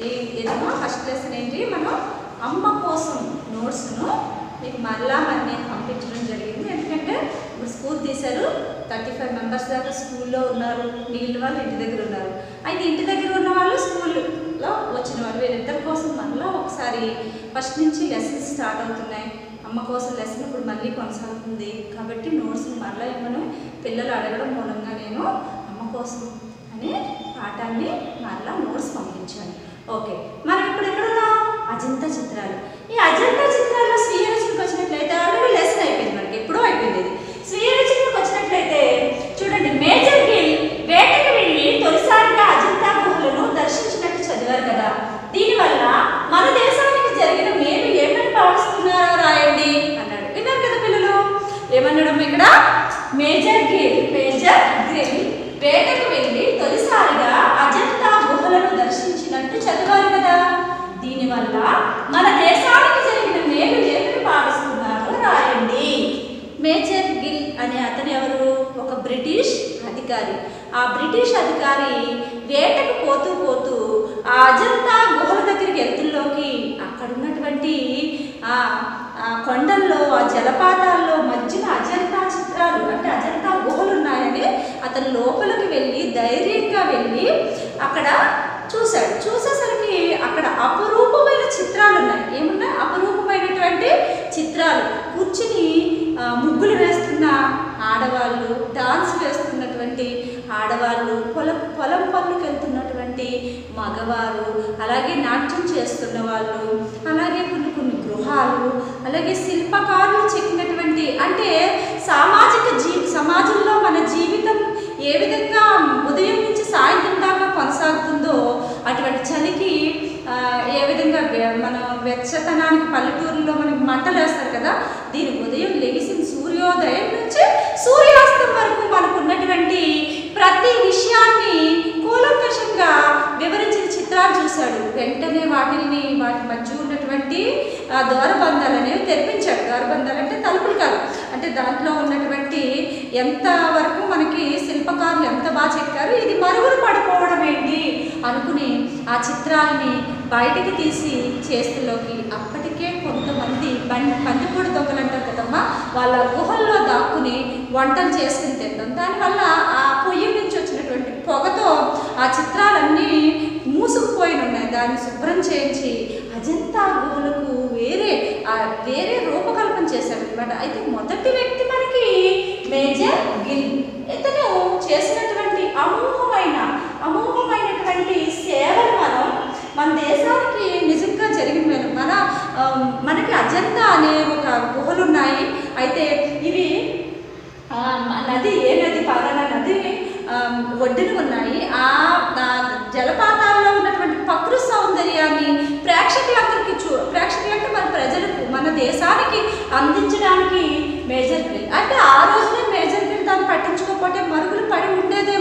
ఏదమ్మా first lesson ఏంటి, మనం అమ్మ కోసం నోట్స్ను మీకు మళ్ళా నేను పంపించడం జరిగింది. ఎందుకంటే ఇప్పుడు స్కూల్ తీశారు, 35 మెంబర్స్ దాకా స్కూల్లో ఉన్నారు, మిగిలిన వాళ్ళు ఇంటి దగ్గర ఉన్నారు. అయితే ఇంటి దగ్గర ఉన్న వాళ్ళు స్కూల్లో వచ్చిన వాళ్ళు వీళ్ళిద్దరి కోసం మళ్ళీ ఒకసారి ఫస్ట్ నుంచి లెసన్స్ స్టార్ట్ అవుతున్నాయి. అమ్మ కోసం లెసన్ ఇప్పుడు మళ్ళీ కొనసాగుతుంది కాబట్టి నోట్స్ని మళ్ళీ ఇవ్వను పిల్లలు అడగడం మూలంగా నేను అమ్మ కోసం అనే పాఠాన్ని మళ్ళీ నోట్స్ పంపించాను. ఓకే, మనం ఇప్పుడు ఎక్కడున్నాం, అజంతా చిత్రాలు. ఈ అజంతా చిత్రాల్లో స్వీయ రచనకు వచ్చినట్లయితే ఆల్రెడీ లెసన్ అయిపోయింది, మనకి ఎప్పుడో అయిపోయింది. ఇది స్వీయ రచనకు వచ్చినట్లయితే చూడండి, మేజర్ గిల్ వేటకి వెళ్ళి తొలిసారిగా అజంతా గుహలను దర్శించినట్టు చదివారు కదా. దీనివల్ల మన దేశానికి జరిగిన మేలు ఏమని భావిస్తున్నారో రాయండి అన్నాడు. విన్నారు కదా పిల్లలు, ఏమన్నాడమ్మ ఇక్కడ, మేజర్ గిల్ వేటకు వెళ్ళి తొలిసారిగా అజంతా గుహలను దర్శించినట్టు చదివారు కదా. దీనివల్ల మన దేశానికి జరిగిన మేలు ఏమని భావిస్తున్నారో రాయండి. మేజర్ గిల్ అనే అతను ఎవరు, ఒక బ్రిటిష్ అధికారి. ఆ బ్రిటిష్ అధికారి వేటకు పోతూ పోతూ ఆ అజంతా గుహల దగ్గరికి వెళ్తుల్లోకి అక్కడ ఉన్నటువంటి కొండల్లో ఆ జలపాతాల్లో మధ్యన అజంతా చిత్రాలు అంటే అజంతా గుహలు ఉన్నాయని అతను లోపలికి వెళ్ళి ధైర్యంగా వెళ్ళి అక్కడ చూశాడు. చూసేసరికి అక్కడ అపురూపమైన చిత్రాలు ఉన్నాయి. ఏమున్నాయి, అపురూపమైనటువంటి చిత్రాలు. కూర్చుని ముగ్గులు వేస్తున్న ఆడవాళ్ళు, డాన్స్ వేస్తున్నటువంటి ఆడవాళ్ళు, పొలం పనులకు వెళ్తున్నటువంటి మగవారు, అలాగే నాట్యం చేస్తున్న వాళ్ళు, అలాగే కొన్ని గృహాలు, అలాగే శిల్పకారులు చెక్కినటువంటి అంటే సమాజంలో మన జీవితం ఏ విధంగా ఉదయం నుంచి సాయంత్రం దాకా కొనసాగుతుందో అటువంటి చలికి ఏ విధంగా మనం వెచ్చతనానికి పల్లెటూరులో మనకి మంటలు వేస్తారు కదా, దీని ఉదయం లెగిసిన సూర్యోదయం నుంచి సూర్యాస్తం వరకు మనకు ఉన్నటువంటి ప్రతి విషయాన్ని కూలంకషంగా వివరించిన చిత్రాలు చూశాడు. వెంటనే వాటి మధ్య ఉన్నటువంటి ద్వారబంధాలు అనేవి తెరిపించాడు. ద్వారబంధాలు అంటే తలుపులు కాదు, అంటే దాంట్లో ఉన్నటువంటి ఎంత వరకు మనకి శిల్పకారులు ఎంత బాగా చెక్కారు, ఇది మరుగులు పడిపోవడం ఏంటి అనుకుని ఆ చిత్రాలని బయటికి తీసి చేస్తుల్లోకి అప్పటికే కొంతమంది పందిపూడి దొంగలు అంటారు కదమ్మా, వాళ్ళ గుహల్లో దాక్కుని వంటలు చేసుకుని తింటాం. దానివల్ల ఆ పొయ్యి నుంచి వచ్చినటువంటి పొగతో ఆ చిత్రాలన్నీ మూసుకుపోయి ఉన్నాయి. దాన్ని శుభ్రం చేయించి అజంతా గుహలకు వేరే రూపకల్పన చేశారు అనమాట. అయితే మొదటి వ్యక్తి మనకి మేజర్ గిల్. ఇతను చేసినటువంటి అమోఘమైనటువంటి సేవలు మన దేశానికి నిజంగా జరిగిన మనకి అజంతా అనే ఒక గుహలు ఉన్నాయి. అయితే ఇవి నది, ఏ నది, పారాల నది ఒడ్డున ఉన్నాయి. ఆ జలపాతాల్లో ఉన్నటువంటి ప్రకృతి సౌందర్యాన్ని ప్రేక్షకులంటే మన ప్రజలకు, మన దేశానికి అందించడానికి మేజర్ గిల్. అంటే ఆ రోజునే మేజర్ గిల్ దాన్ని పట్టించుకోకపోతే మరుగున పడి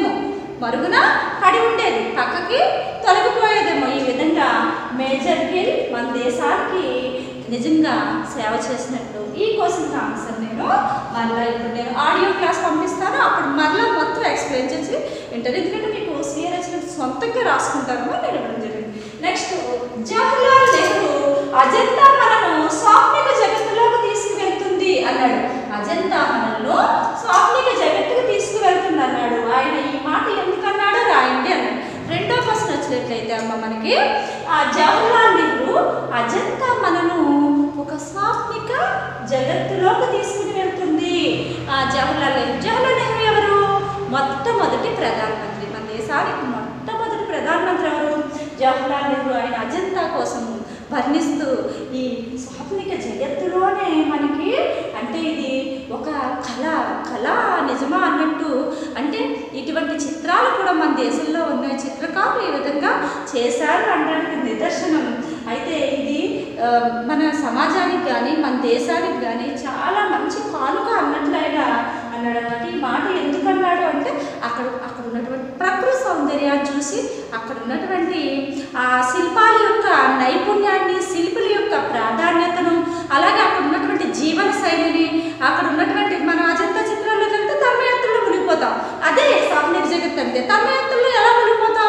ఉండేది, పక్కకి తొలగిపోయేదేమో. ఈ విధంగా మేజర్ గిల్ మన దేశానికి నిజంగా సేవ చేసినట్టు. ఈ క్వశ్చన్కి ఆన్సర్ ఇప్పుడు నేను ఆడియో క్లాస్ పంపిస్తాను, అప్పుడు మరలా మొత్తం ఎక్స్ప్లెయిన్ చేసి వింటారు. ఎందుకంటే మీకు స్వీయ రచన సొంతంగా రాసుకుంటారో నేను ఇవ్వడం జరిగింది. నెక్స్ట్, జవహర్లాల్ నెహ్రూ అజంతా మనను స్వాప్నిక జగత్తులోకి తీసుకువెళ్తుంది అన్నాడు. అజంతా మనల్ని స్వాప్నిక జగత్తుకు తీసుకువెళ్తుంది అన్నాడు. ఆయన ఈ మాట ఎందుకన్నాడో రాయండి అన్నాడు. రెండో క్వశ్చన్ వచ్చినట్లయితే అమ్మ మనకి జవహర్లాల్ నెహ్రూ అజంతా మనను ఒక స్వాప్నిక జగత్తులోకి తీసుకుని వెళ్తుంది. జవహర్లాల్ నెహ్రూ ఎవరు, మొట్టమొదటి ప్రధానమంత్రి. మన దేశానికి మొట్టమొదటి ప్రధానమంత్రి ఎవరు, జవహర్లాల్ నెహ్రూ. ఆయన అజంతా కోసం వర్ణిస్తూ ఈ స్వాప్నిక జగత్తులోనే మనకి అంటే ఇది ఒక కళ నిజమా అన్నట్టు, అంటే ఇటువంటి చిత్రాలు కూడా మన దేశంలో ఉన్నాయి, చిత్రకారులు ఈ విధంగా చేశారు అనడానికి నిదర్శనం. అయితే ఇది మన సమాజానికి కానీ మన దేశానికి కానీ చాలా మంచి కానుక అన్నట్లు ఆయన అన్నాడు అన్నమాట. ఈ మాట ఎందుకన్నాడు అంటే అక్కడ ఉన్నటువంటి ప్రకృతి సౌందర్యాన్ని చూసి అక్కడ ఉన్నటువంటి ఆ శిల్పాల యొక్క నైపుణ్యాన్ని, శిల్పుల యొక్క ప్రాధాన్యతను, అలాగే అక్కడ ఉన్నటువంటి జీవన శైలిని, అక్కడ ఉన్నటువంటి మన అజంతా చిత్రాల్లోకి వెళ్తే తన్మయత్తుల్లో మునిగిపోతాం. అదే స్వాప్నిక జగత్ అంటే తన్మయత్తుల్లో ఎలా మునిగిపోతాం,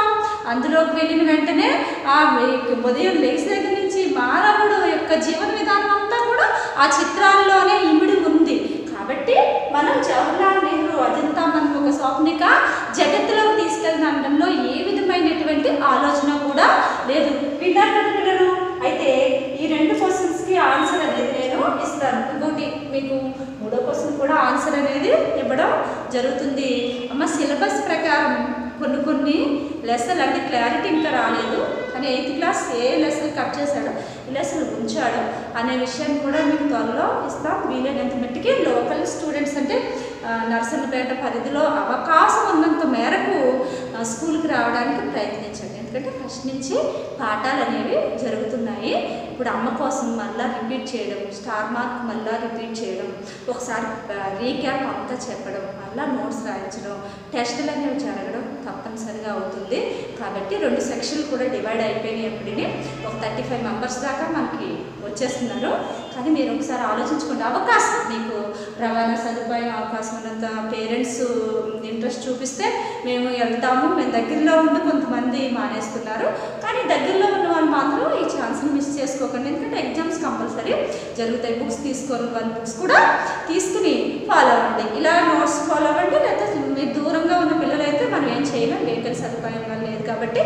అందులోకి వెళ్ళిన వెంటనే ఆ ఉదయం లేచిన దగ్గర నుంచి మానవుడు యొక్క జీవన విధానం అంతా కూడా ఆ చిత్రాల్లోనే ఇమిడి ఉంది. కాబట్టి మనం జవహర్లాల్ నెహ్రూ అజంతా మనం ఒక స్వాప్నిక జగత్తులోకి తీసుకెళ్ళడంలో ఏ విధమైనటువంటి ఆలోచన కూడా లేదు. విన్నారు కదా పిల్లలు? అయితే ఈ 2 క్వశ్చన్స్కి ఆన్సర్ అనేది నేను ఇస్తాను. ఇంకోటి మీకు 3వ క్వశ్చన్ కూడా ఆన్సర్ అనేది ఇవ్వడం జరుగుతుంది. అమ్మ సిలబస్ ప్రకారం కొన్ని లెసన్లు అంటే క్లారిటీ ఇంకా రాలేదు, కానీ 8th క్లాస్ ఏ లెసన్ కట్ చేశాడు, ఈ లెసన్ ఉంచాడు అనే విషయాన్ని కూడా మీకు త్వరలో ఇస్తాం. వీలైనంత మట్టికి లోకల్ స్టూడెంట్స్ అంటే నర్సన్నపేట పరిధిలో అవకాశం ఉన్నంత మేరకు స్కూల్కి రావడానికి ప్రయత్నించండి. ఎందుకంటే ఫస్ట్ నుంచి పాఠాలు అనేవి జరుగుతున్నాయి. ఇప్పుడు అమ్మ కోసం మళ్ళీ రిపీట్ చేయడం, స్టార్ మార్క్ మళ్ళీ రిపీట్ చేయడం, ఒకసారి రీక్యాప్ అంతా చెప్పడం, మళ్ళీ నోట్స్ రాయించడం, టెస్టులు అనేవి జరగడం తప్పనిసరిగా అవుతుంది. కాబట్టి 2 సెక్షన్లు కూడా డివైడ్ అయిపోయినాయి. ఎప్పుడైనా ఒక 35 మెంబర్స్ దాకా మనకి వచ్చేస్తున్నారు. కానీ మీరు ఒకసారి ఆలోచించుకోండి. అవకాశం మీకు రవాణా సదుపాయం అవకాశం ఉన్నంత పేరెంట్స్ ఇంట్రెస్ట్ చూపిస్తే మేము వెళ్తాము. మేము దగ్గరలో ఉండి కొంతమంది మానేస్తున్నారు, కానీ దగ్గరలో ఉన్న వాళ్ళు మాత్రం ఈ ఛాన్స్ని మిస్ చేసుకోకండి. ఎందుకంటే ఎగ్జామ్స్ కంపల్సరీ జరుగుతాయి. బుక్స్ తీసుకోని వాళ్ళు బుక్స్ కూడా తీసుకుని ఫాలో అవ్వండి. ఇలా నోట్స్ ఫాలో అవ్వండి. లేకపోతే మీరు దూరంగా ఉన్న పిల్లలైతే మనం ఏం చేయలేం, వెహికల్ సదుపాయం వల్ల లేదు కాబట్టి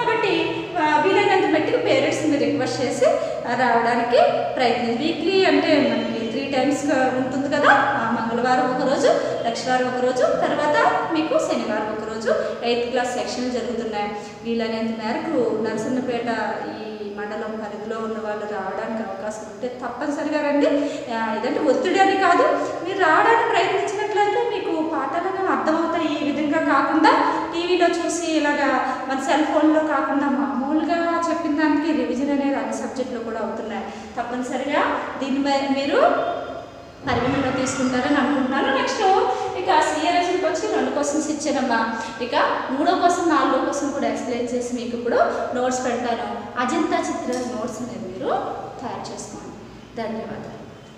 వీలైనంత మట్టికి పేరెంట్స్ని రిక్వెస్ట్ చేసి రావడానికి ప్రయత్నం. వీక్లీ అంటే మనకి 3 times ఉంటుంది కదా. మంగళవారం ఒకరోజు, లక్షవారం ఒకరోజు, తర్వాత మీకు శనివారం ఒకరోజు 8th క్లాస్ సెక్షన్లు జరుగుతున్నాయి. వీలైనంత మేరకు నరసన్నపేట ఈ మండలం పరిధిలో ఉన్న వాళ్ళు రావడానికి అవకాశం ఉంటే తప్పనిసరిగా రండి. ఇదంటే ఒత్తిడి అని కాదు, మీరు రావడానికి ప్రయత్నించినట్లయితే మీకు పాఠాలను అర్థమవుతాయి. ఈ విధంగా కాకుండా టీవీలో చూసి ఇలాగా మన సెల్ ఫోన్లో కాకుండా మామూలుగా చెప్పిన దానికి రివిజన్ అనేది అన్ని సబ్జెక్టులు కూడా అవుతున్నాయి. తప్పనిసరిగా దీన్ని మీరు పరిగణలో తీసుకుంటారని అనుకుంటున్నాను. నెక్స్ట్ ఇక సిఆర్ఎస్కి వచ్చి 2 క్వశ్చన్స్ ఇచ్చానమ్మా. ఇక 3వ క్వశ్చన్ 4వ క్వశ్చన్ కూడా ఎక్స్ప్లెయిన్ చేసి మీకు ఇప్పుడు నోట్స్ పెడతాను. అజంతా చిత్ర నోట్స్ అనేది మీరు తయారు చేసుకోండి. ధన్యవాదాలు.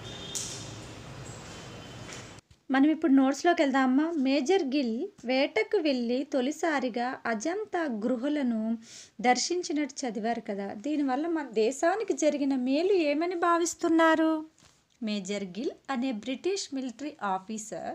మనం ఇప్పుడు నోట్స్లోకి వెళ్దామా. మేజర్ గిల్ వేటకు వెళ్ళి తొలిసారిగా అజంతా గుహలను దర్శించినట్టు చదివారు కదా. దీనివల్ల మన దేశానికి జరిగిన మేలు ఏమని భావిస్తున్నారు? మేజర్ గిల్ అనే బ్రిటిష్ మిలిటరీ ఆఫీసర్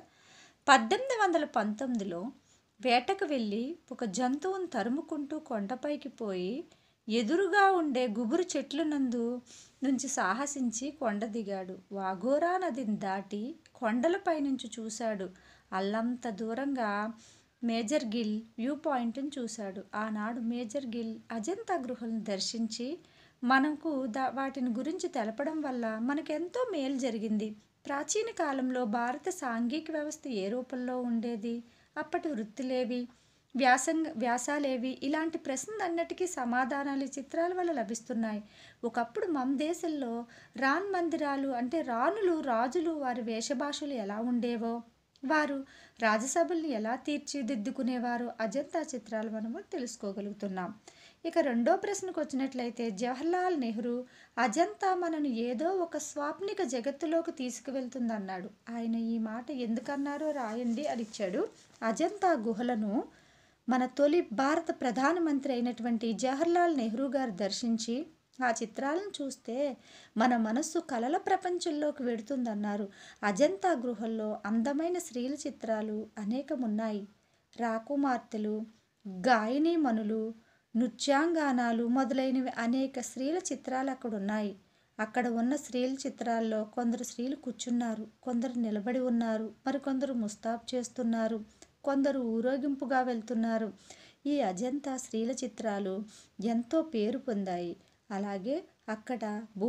1819లో వేటకు వెళ్ళి ఒక జంతువును తరుముకుంటూ కొండపైకి పోయి ఎదురుగా ఉండే గుబురు చెట్ల నుంచి సాహసించి కొండ దిగాడు. వాఘోరా నదిని దాటి కొండలపై నుంచి చూశాడు. అల్లంత దూరంగా మేజర్ గిల్ వ్యూ పాయింట్ని చూశాడు. ఆనాడు మేజర్ గిల్ అజంతా గుహలను దర్శించి మనకు వాటిని గురించి తెలపడం వల్ల మనకెంతో మేలు జరిగింది. ప్రాచీన కాలంలో భారత సాంఘిక వ్యవస్థ ఏ రూపంలో ఉండేది? అప్పటి వృత్తులేవి, వ్యాసాలేవి? ఇలాంటి ప్రశ్నలన్నిటికీ సమాధానాలు ఈ చిత్రాల వల్ల లభిస్తున్నాయి. ఒకప్పుడు మన దేశంలో రాన్ మందిరాలు అంటే రాణులు, రాజులు వారి వేషభాషలు ఎలా ఉండేవో, వారు రాజసభల్ని ఎలా తీర్చిదిద్దుకునేవారో అజంతా చిత్రాలు మనము తెలుసుకోగలుగుతున్నాం. ఇక 2వ ప్రశ్నకు వచ్చినట్లయితే జవహర్లాల్ నెహ్రూ అజంతా మనను ఏదో ఒక స్వాప్నిక జగత్తులోకి తీసుకువెళ్తుందన్నాడు. ఆయన ఈ మాట ఎందుకన్నారో రాయండి అని ఇచ్చాడు. అజంతా గుహలను మన తొలి భారత ప్రధానమంత్రి అయినటువంటి జవహర్లాల్ నెహ్రూ గారు దర్శించి ఆ చిత్రాలను చూస్తే మన మనస్సు కలల ప్రపంచంలోకి వెడుతుందన్నారు. అజంతా గుహల్లో అందమైన స్త్రీల చిత్రాలు అనేకమున్నాయి. రాకుమార్తెలు, గాయనీమణులు, నృత్యాంగానాలు మొదలైనవి అనేక స్త్రీల చిత్రాలు అక్కడ ఉన్నాయి. అక్కడ ఉన్న స్త్రీల చిత్రాల్లో కొందరు స్త్రీలు కూర్చున్నారు, కొందరు నిలబడి ఉన్నారు, మరికొందరు ముస్తాబు చేస్తున్నారు, కొందరు ఊరేగింపుగా వెళ్తున్నారు. ఈ అజంతా స్త్రీల చిత్రాలు ఎంతో పేరు పొందాయి. అలాగే అక్కడ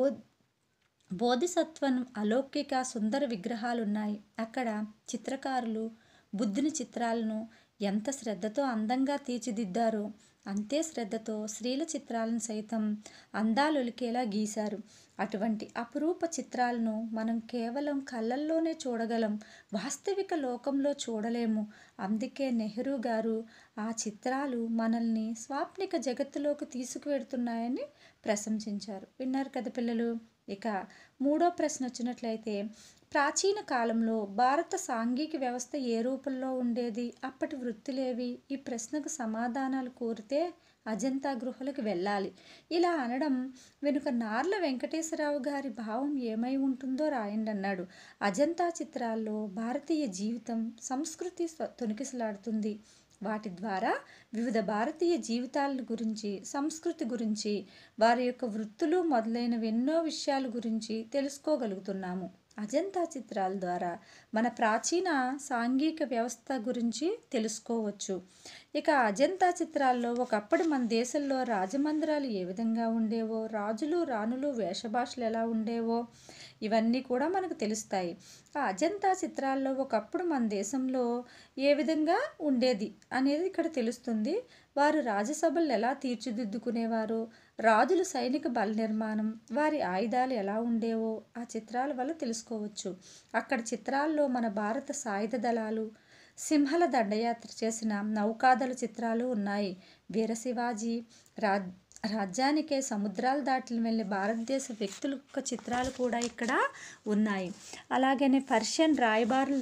బోధిసత్వం అలౌకిక సుందర విగ్రహాలు ఉన్నాయి. అక్కడ చిత్రకారులు బుద్ధుని చిత్రాలను ఎంత శ్రద్ధతో అందంగా తీర్చిదిద్దారో అంతే శ్రద్ధతో స్త్రీల చిత్రాలను సైతం అందాలొలికేలా గీశారు. అటువంటి అపురూప చిత్రాలను మనం కేవలం కళ్ళల్లోనే చూడగలం, వాస్తవిక లోకంలో చూడలేము. అందుకే నెహ్రూ గారు ఆ చిత్రాలు మనల్ని స్వాప్నిక జగత్తులోకి తీసుకువెడుతున్నాయని ప్రశంసించారు. విన్నారు కదా పిల్లలు. ఇక 3వ ప్రశ్న వచ్చినట్లయితే ప్రాచీన కాలంలో భారత సాంఘిక వ్యవస్థ ఏ రూపంలో ఉండేది? అప్పటి వృత్తులేవి? ఈ ప్రశ్నకు సమాధానాలు కోరితే అజంతా గుహలకు వెళ్ళాలి. ఇలా అనడం వెనుక నార్ల వెంకటేశ్వరరావు గారి భావం ఏమై ఉంటుందో రాయండి అన్నాడు. అజంతా చిత్రాల్లో భారతీయ జీవితం, సంస్కృతి తొణికిసలాడుతుంది. వాటి ద్వారా వివిధ భారతీయ జీవితాల గురించి, సంస్కృతి గురించి, వారి యొక్క వృత్తులు మొదలైనవి ఎన్నో విషయాల గురించి తెలుసుకోగలుగుతున్నాము. అజంతా చిత్రాల ద్వారా మన ప్రాచీన సాంఘిక వ్యవస్థ గురించి తెలుసుకోవచ్చు. ఇక అజంతా చిత్రాల్లో ఒకప్పుడు మన దేశంలో రాజమందిరాలు ఏ విధంగా ఉండేవో, రాజులు రాణులు వేషభాషలు ఎలా ఉండేవో ఇవన్నీ కూడా మనకు తెలుస్తాయి. ఆ అజంతా చిత్రాల్లో ఒకప్పుడు మన దేశంలో ఏ విధంగా ఉండేది అనేది ఇక్కడ తెలుస్తుంది. వారు రాజసభలు ఎలా తీర్చిదిద్దుకునేవారు, రాజులు సైనిక బల నిర్మాణం, వారి ఆయుధాలు ఎలా ఉండేవో ఆ చిత్రాల వల్ల తెలుసుకోవచ్చు. అక్కడ చిత్రాల్లో మన భారత సాయుధ దళాలు, సింహల దండయాత్ర చేసిన నౌకాదళ చిత్రాలు ఉన్నాయి. వీర శివాజీ రాజ్యానికే సముద్రాలు దాటి వెళ్ళే భారతదేశ వ్యక్తుల యొక్క చిత్రాలు కూడా ఇక్కడ ఉన్నాయి. అలాగనే పర్షియన్ రాయబారుల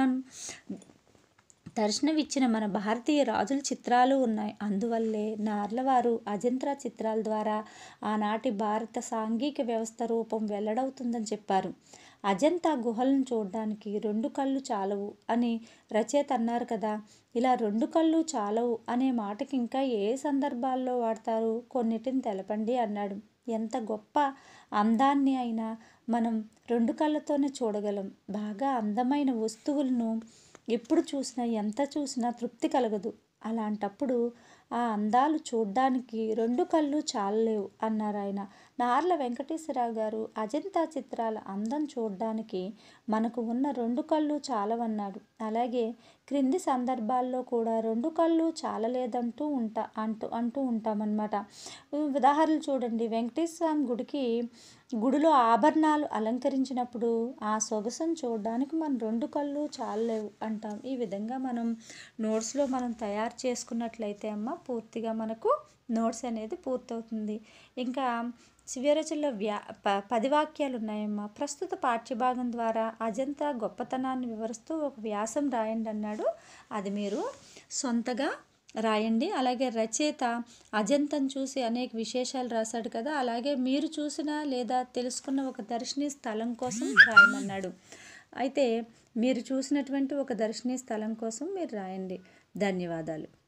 దర్శనమిచ్చిన మన భారతీయ రాజుల చిత్రాలు ఉన్నాయి. అందువల్లే నార్లవారు అజంతా చిత్రాల ద్వారా ఆనాటి భారత సాంఘిక వ్యవస్థ రూపం వెల్లడవుతుందని చెప్పారు. అజంతా గుహలను చూడడానికి 2 కళ్ళు చాలవు అని రచయిత అన్నారు కదా. ఇలా 2 కళ్ళు చాలవు అనే మాటకి ఇంకా ఏ సందర్భాల్లో వాడతారు, కొన్నిటిని తెలపండి అన్నాడు. ఎంత గొప్ప అందాన్ని అయినా మనం 2 కళ్ళతోనే చూడగలం. బాగా అందమైన వస్తువులను ఎప్పుడు చూసినా, ఎంత చూసినా తృప్తి కలగదు. అలాంటప్పుడు ఆ అందాలు చూడ్డానికి 2 కళ్ళు చాలలేవు అన్నారు ఆయన. నార్ల వెంకటేశ్వరరావు గారు అజంతా చిత్రాల అందం చూడడానికి మనకు ఉన్న 2 కళ్ళు చాలవన్నాడు. అలాగే క్రింది సందర్భాల్లో కూడా 2 కళ్ళు చాలలేదంటూ అంటూ ఉంటామన్నమాట. ఉదాహరణలు చూడండి. వెంకటేశ్వర స్వామి గుడిలో ఆభరణాలు అలంకరించినప్పుడు ఆ సొగసును చూడడానికి మన 2 కళ్ళు చాలలేవు అంటాం. ఈ విధంగా మనం నోట్స్లో మనం తయారు చేసుకున్నట్లయితే అమ్మ పూర్తిగా మనకు నోట్స్ అనేది పూర్తవుతుంది. ఇంకా శివరచనలో 10 వాక్యాలు ఉన్నాయమ్మా. ప్రస్తుత పాఠ్యభాగం ద్వారా అజంతా గొప్పతనాన్ని వివరిస్తూ ఒక వ్యాసం రాయండి అన్నాడు. అది మీరు సొంతగా రాయండి. అలాగే రచయిత అజంతాను చూసి అనేక విశేషాలు రాశాడు కదా, అలాగే మీరు చూసిన లేదా తెలుసుకున్న ఒక దర్శనీయ స్థలం కోసం రాయమన్నాడు. అయితే మీరు చూసినటువంటి ఒక దర్శనీయ స్థలం కోసం మీరు రాయండి. ధన్యవాదాలు.